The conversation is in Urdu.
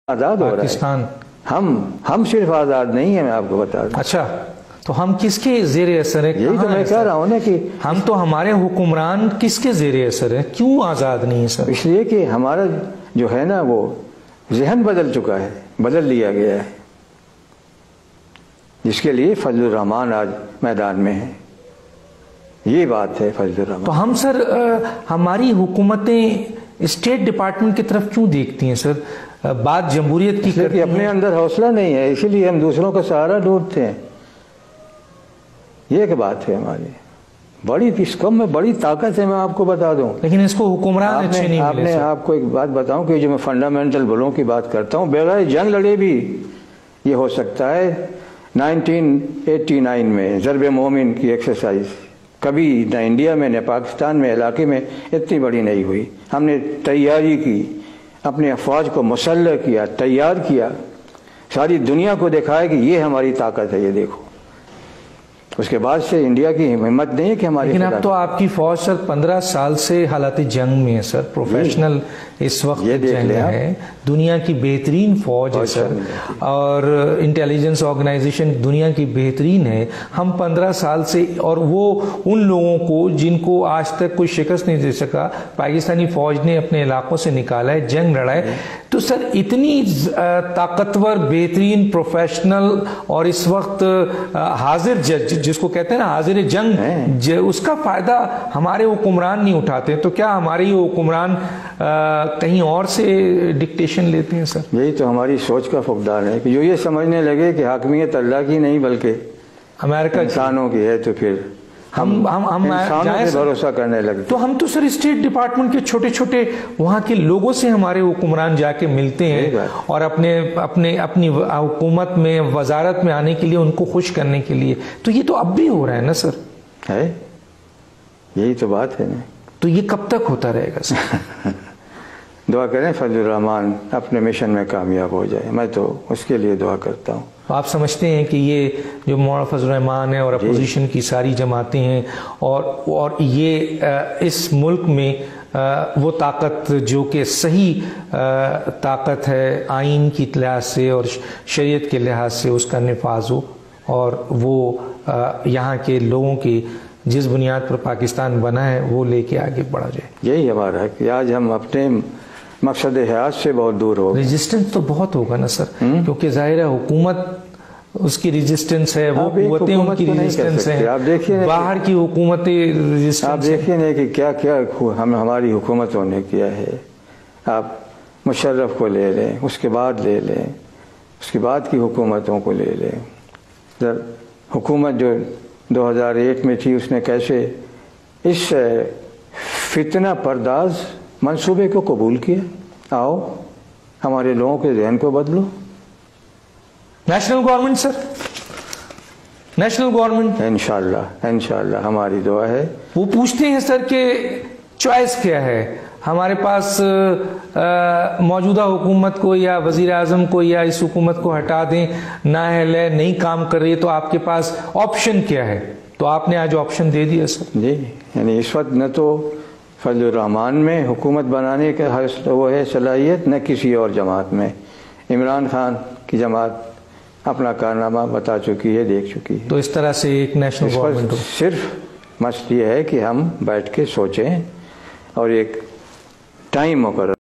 آزاد ہو رہا ہے۔ ہم صرف آزاد نہیں ہیں، میں آپ کو بتا دوں۔ اچھا، تو ہم کس کے زیر اثر ہیں؟ یہی تو میں کہہ رہا ہوں نا کہ ہم تو ہمارے حکمران کس کے زیر اثر ہیں؟ کیوں آزاد نہیں ہے سر؟ اس لیے کہ ہمارا جو ہے نا وہ ذہن بدل چکا ہے، بدل لیا گیا ہے، جس کے لیے فضل الرحمان آج میدان میں ہے۔ یہ بات ہے فضل الرحمان۔ تو ہم سر ہماری حکومتیں اسٹیٹ ڈپارٹمنٹ کی طرف کیوں دیکھتی ہیں سر؟ بات جمہوریت کی کرتی ہیں، اپنے اندر حوصلہ نہیں ہے، اسی لیے ہم دوسروں کا سہارا ڈھونڈتے ہیں۔ یہ ایک بات ہے ہماری بڑی، اس قوم میں بڑی طاقت ہے، میں آپ کو بتا دوں۔ لیکن اس کو حکمران اچھے نہیں ملے سر۔ آپ کو ایک بات بتاؤں کہ جو میں فنڈامنٹل بلوں کی بات کرتا ہوں، بغیر جنگ لڑے بھی یہ ہو سکتا ہے۔ 1989 میں ضرب مومن کی ایکسرسائز کبھی نہ انڈیا میں نہ پاکستان میں علاقے میں اتنی بڑی نہیں ہوئی۔ ہم نے تیاری کی، اپنے افواج کو مسلح کیا، تیار کیا، ساری دنیا کو دکھایا کہ یہ ہماری طاقت ہے، یہ دیکھو۔ اس کے بعد سے انڈیا کی ہمت نہیں ہے کہ ہماری، لیکن اب تو آپ کی فوج سر 15 سال سے حالات جنگ میں ہے سر، پروفیشنل اس وقت جنگ ہے، دنیا کی بہترین فوج ہے سر، اور انٹیلیجنس آرگنائزیشن دنیا کی بہترین ہے۔ ہم 15 سال سے، اور وہ ان لوگوں کو جن کو آج تک کوئی شکست نہیں دے سکا پاکستانی فوج نے اپنے علاقوں سے نکالا ہے، جنگ لڑا ہے۔ تو سر اتنی طاقتور، بہترین، پروفیشنل اور اس وقت حاضر جس کو کہتے ہیں نا حاضر جنگ، اس کا فائدہ ہمارے حکمران نہیں اٹھاتے، تو کیا ہمارے یہ حکمران کہیں اور سے ڈکٹیشن لیتے ہیں سر؟ یہی تو ہماری سوچ کا فقدان ہے کہ جو یہ سمجھنے لگے کہ حاکمیت اللہ کی نہیں بلکہ امریکہ انسانوں کی ہے، تو پھر ہم انسانوں پہ بھروسہ کرنے لگے۔ تو ہم تو سر اسٹیٹ ڈپارٹمنٹ کے چھوٹے چھوٹے وہاں کے لوگوں سے ہمارے حکمران جا کے ملتے ہیں، اور اپنی حکومت میں، وزارت میں آنے کے لیے ان کو خوش کرنے کے لیے۔ تو یہ تو اب بھی ہو رہا ہے نا سر؟ ہے، یہی تو بات ہے نا۔ تو یہ کب تک ہوتا رہے گا سر؟ دعا کریں فضل الرحمان اپنے مشن میں کامیاب ہو جائے، میں تو اس کے لیے دعا کرتا ہوں۔ آپ سمجھتے ہیں کہ یہ جو مولانا فضل الرحمان ہے اور اپوزیشن کی ساری جماعتیں ہیں، اور یہ اس ملک میں وہ طاقت جو کہ صحیح طاقت ہے، آئین کی لحاظ سے اور شریعت کے لحاظ سے اس کا نفاذ ہو، اور وہ یہاں کے لوگوں کی جس بنیاد پر پاکستان بنا ہے وہ لے کے آگے بڑھا جائے؟ یہی ہمارا ہے کہ آج ہم اپنے مقصد حیات سے بہت دور ہو گئے۔ ریزسٹنس تو بہت ہوگا نا سر، کیونکہ ظاہر ہے حکومت اس کی ریزسٹنس ہے، وہ قوتیں ان کی ریزسٹنس ہیں، باہر کی حکومتیں ریزسٹنس ہیں۔ آپ دیکھیے نا کہ کیا کیا ہماری حکومتوں نے کیا ہے۔ آپ مشرف کو لے لیں، اس کے بعد لے لیں، اس کے بعد کی حکومتوں کو لے لیں۔ حکومت جو 2001 میں تھی، اس نے کیسے اس فتنہ پرداز منصوبے کو قبول کیا۔ آؤ ہمارے لوگوں کے ذہن کو بدلو۔ National government sir, national government انشاءاللہ ہماری دعا ہے۔ وہ پوچھتے ہیں سر کہ چوائس کیا ہے ہمارے پاس، موجودہ حکومت کو یا وزیر اعظم کو یا اس حکومت کو ہٹا دیں، نااہل ہے، نہیں کام کر رہی ہے، تو آپ کے پاس آپشن کیا ہے؟ تو آپ نے آج آپشن دے دیا سر۔ جی، یعنی اس وقت نہ تو فضل الرحمان میں حکومت بنانے کا وہ ہے صلاحیت، نہ کسی اور جماعت میں۔ عمران خان کی جماعت اپنا کارنامہ بتا چکی ہے، دیکھ چکی ہے۔ تو اس طرح سے ایک نیشنل گورنمنٹ ہو۔ صرف مسئلہ یہ ہے کہ ہم بیٹھ کے سوچیں اور ایک ٹائم مقرر